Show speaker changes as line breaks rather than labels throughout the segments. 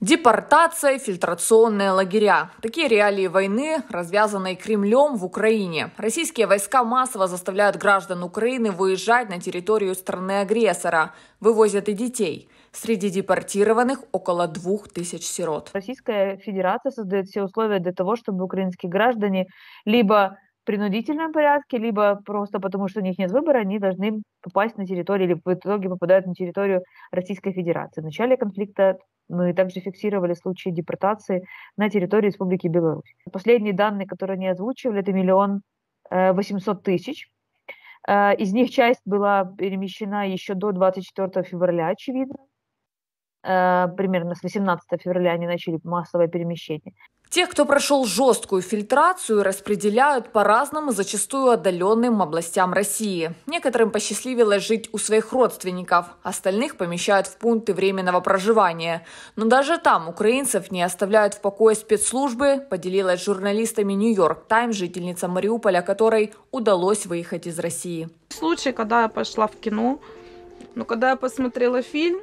Депортация, фильтрационные лагеря. Такие реалии войны, развязанной Кремлем в Украине. Российские войска массово заставляют граждан Украины выезжать на территорию страны-агрессора. Вывозят и детей. Среди депортированных около 2000 сирот.
Российская Федерация создает все условия для того, чтобы украинские граждане либо в принудительном порядке, либо просто потому, что у них нет выбора, они должны попасть на территорию или в итоге попадают на территорию Российской Федерации. В начале конфликта мы также фиксировали случаи депортации на территории Республики Беларусь. Последние данные, которые они озвучивали, это 1 800 000. Из них часть была перемещена еще до 24 февраля, очевидно. Примерно с 18 февраля они начали массовое перемещение.
Тех, кто прошел жесткую фильтрацию, распределяют по разным и зачастую отдаленным областям России. Некоторым посчастливилось жить у своих родственников, остальных помещают в пункты временного проживания. Но даже там украинцев не оставляют в покое спецслужбы, поделилась с журналистами Нью-Йорк Таймс жительница Мариуполя, которой удалось выехать из России.
Случай, когда я пошла в кино, но когда я посмотрела фильм,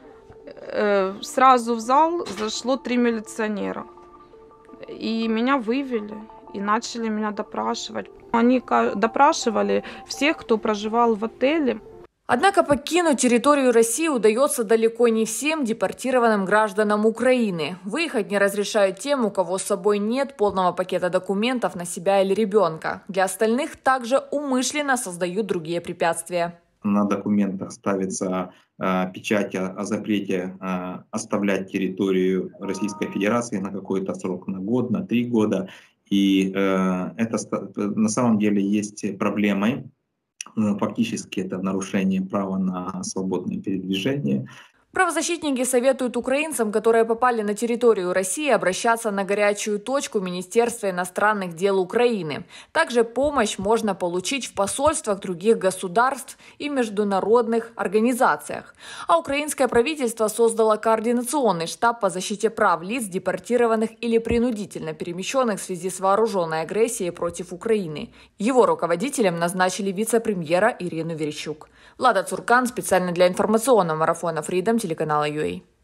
сразу в зал зашло 3 милиционера. И меня вывели, и начали меня допрашивать. Они допрашивали всех, кто проживал в отеле.
Однако покинуть территорию России удается далеко не всем депортированным гражданам Украины. Выехать не разрешают тем, у кого с собой нет полного пакета документов на себя или ребенка. Для остальных также умышленно создают другие препятствия.
На документах ставится печать о запрете оставлять территорию Российской Федерации на какой-то срок, на год, на 3 года. И это на самом деле есть проблемой. Фактически это нарушение права на свободное передвижение.
Правозащитники советуют украинцам, которые попали на территорию России, обращаться на горячую точку Министерства иностранных дел Украины. Также помощь можно получить в посольствах других государств и международных организациях. А украинское правительство создало координационный штаб по защите прав лиц, депортированных или принудительно перемещенных в связи с вооруженной агрессией против Украины. Его руководителем назначили вице-премьера Ирину Верещук. Влада Цуркан специально для информационного марафона Freedom телеканала UA.